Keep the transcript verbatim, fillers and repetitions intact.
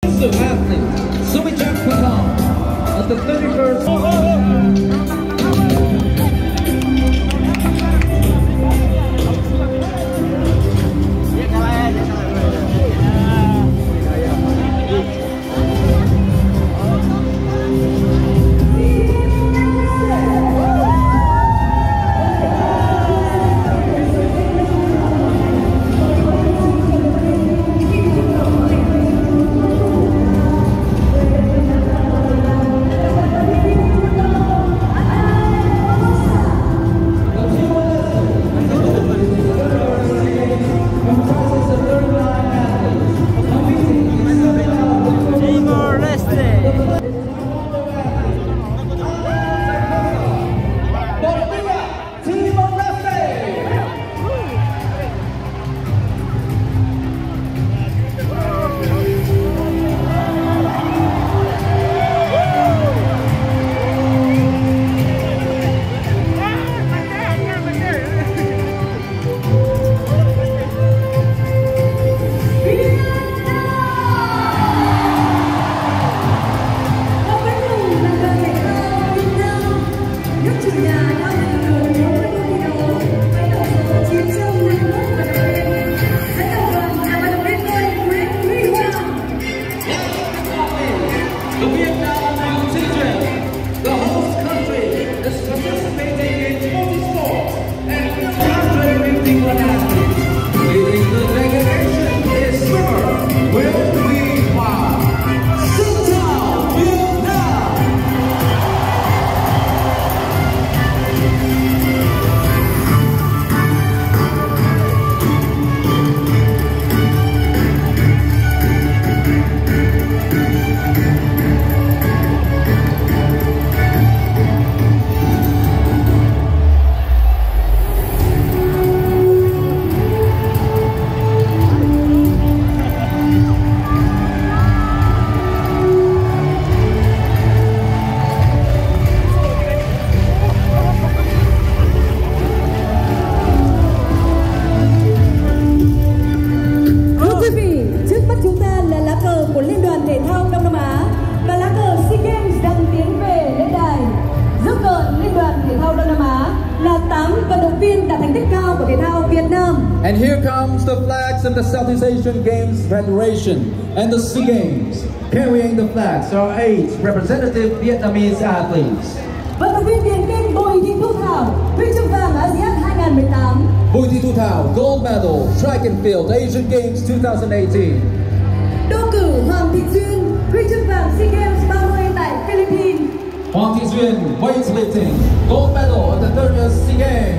athlete, Sumijat Patel, at the thirty-first. Oh, oh, oh. And here comes the flags of the Southeast Asian Games Federation and the SEA Games. Carrying the flags are eight representative Vietnamese athletes. Vận động viên điền kinh Bùi Thị Thu Thảo, huy chương vàng ASEAN hai không một tám. Bùi Thị Thu Thảo, gold medal, track and field, Asian Games twenty eighteen. Đô cử Hoàng Thị Duyên, huy chương vàng SEA Games ba mươi tại Philippines. Hoàng Thị Duyên, weightlifting, gold medal at the thirtieth SEA Games.